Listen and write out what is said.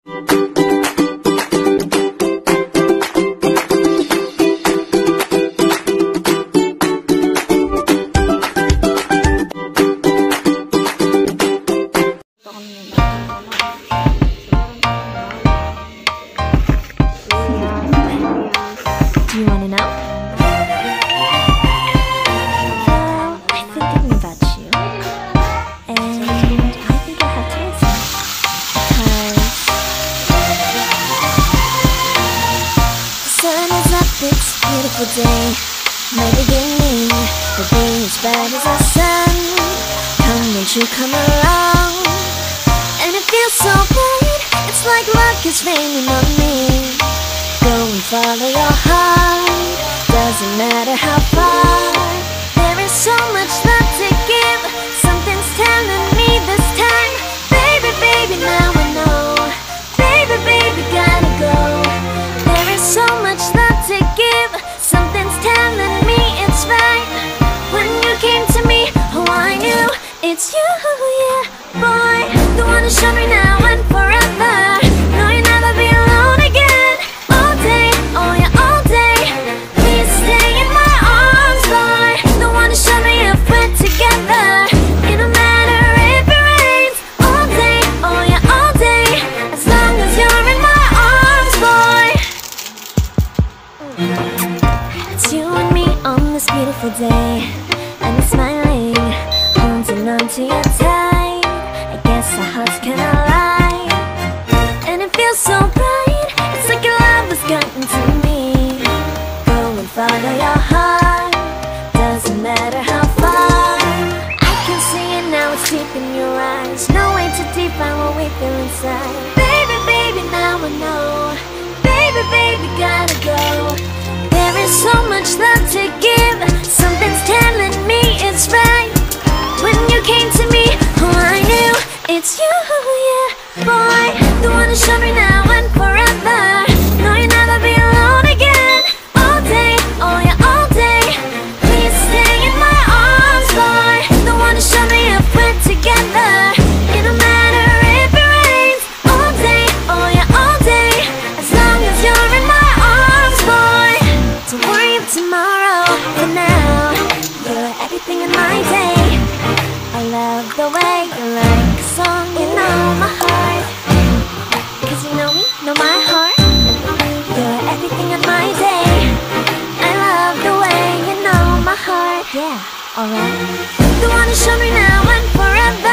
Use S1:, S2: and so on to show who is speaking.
S1: Do you wanna know? Well, I've been thinking about you, and I think I have to listen. Cause the sun is up, it's a beautiful day. My beginning, the day as bright as the sun. Come, won't you come along? And it feels so bright, it's like luck is raining on me. Go and follow your heart, doesn't matter how far. There is so much love to give, something's telling me this time. Baby, baby, now I know. Baby, baby, gotta go. There is so much love to give, something's telling me it's right. When you came to me, oh I knew it's you, yeah, boy. The one to show me now and forever. No, you'll never be alone again. All day, oh yeah, all day. Please stay in my arms, boy. The one to show me if we're together. It don't matter if it rains. All day, oh yeah, all day. As long as you're in my arms, boy. It's you and me on this beautiful day, and we're smiling, holding on to your tight. I guess our hearts can align, and it feels so bright. It's like your love has gotten to me. Go and follow your heart, doesn't matter how far. I can see it now, it's deep in your eyes. No way to define what we feel inside. Baby, baby, now I know. Baby, baby, gotta go. There is so much love to give, something's telling me it's right. When you came to me, oh I knew it's you, yeah, boy. The one to show me now and forever. No, you'll never be alone again. All day, oh yeah, all day. Please stay in my arms, boy. The one to show me if we're together. It don't matter if it rains. All day, oh yeah, all day. As long as you're in my arms, boy. Don't worry of tomorrow, for now you're everything in my day. I love the way you like a song, you know my heart. Cause you know me, know my heart. You're everything in my day. I love the way you know my heart. Yeah, alright. The one to show me now and forever.